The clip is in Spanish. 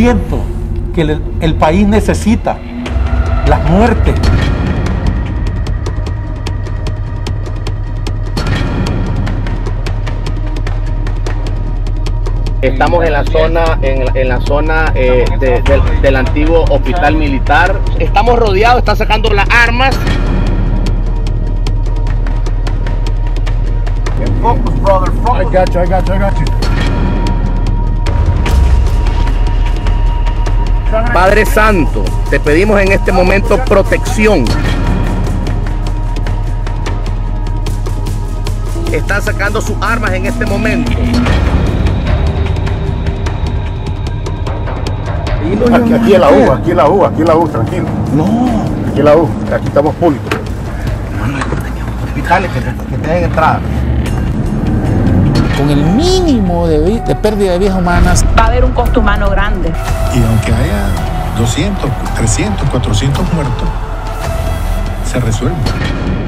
siento que el país necesita las muertes. Estamos en la zona del antiguo hospital militar. Estamos rodeados, están sacando las armas. Focus, brother, focus. I got you. Padre Santo, te pedimos en este momento protección. Están sacando sus armas en este momento. Aquí en la U, tranquilo. No. Aquí en la U, aquí estamos públicos. Hospitales que tengan entrada. Con el mínimo de pérdida de vidas humanas. Va a haber un costo humano grande. Y aunque haya 200, 300, 400 muertos, se resuelve.